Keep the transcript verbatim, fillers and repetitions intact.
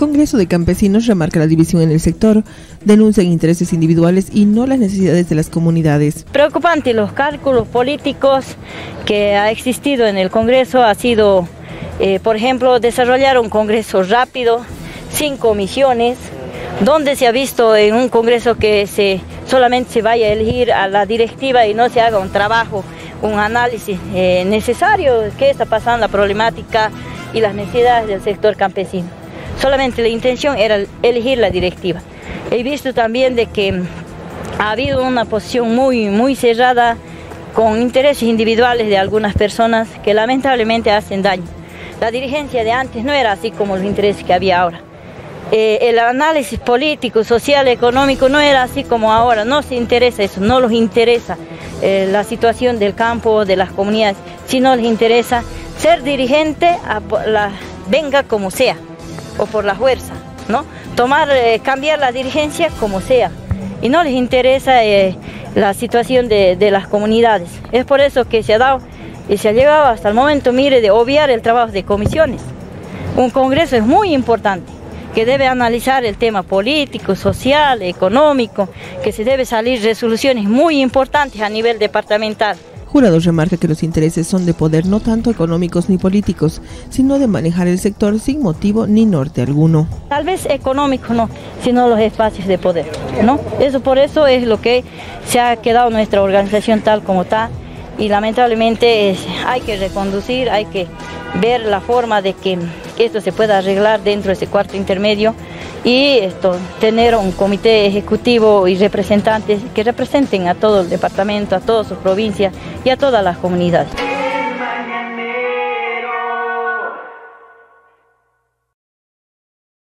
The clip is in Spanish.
Congreso de Campesinos remarca la división en el sector, denuncian intereses individuales y no las necesidades de las comunidades. Preocupante los cálculos políticos que ha existido en el Congreso. Ha sido, eh, por ejemplo, desarrollar un Congreso rápido, sin comisiones, donde se ha visto en un Congreso que se, solamente se vaya a elegir a la directiva y no se haga un trabajo, un análisis eh, necesario, qué está pasando, la problemática y las necesidades del sector campesino. Solamente la intención era elegir la directiva. He visto también de que ha habido una posición muy, muy cerrada con intereses individuales de algunas personas que lamentablemente hacen daño. La dirigencia de antes no era así como los intereses que había ahora. Eh, el análisis político, social, económico no era así como ahora. No se interesa eso, no les interesa eh, la situación del campo, de las comunidades, sino les interesa ser dirigente, a la, venga como sea, o por la fuerza, ¿no? Tomar, eh, cambiar la dirigencia como sea, y no les interesa eh, la situación de, de las comunidades. Es por eso que se ha dado y se ha llegado hasta el momento, mire, de obviar el trabajo de comisiones. Un congreso es muy importante, que debe analizar el tema político, social, económico, que se debe salir resoluciones muy importantes a nivel departamental. Jurado remarca que los intereses son de poder no tanto económicos ni políticos, sino de manejar el sector sin motivo ni norte alguno. Tal vez económico no, sino los espacios de poder, ¿no? Eso por eso es lo que se ha quedado nuestra organización tal como está, y lamentablemente es, hay que reconducir, hay que ver la forma de que, que esto se pueda arreglar dentro de ese cuarto intermedio y esto, tener un comité ejecutivo y representantes que representen a todo el departamento, a todas sus provincias y a todas las comunidades.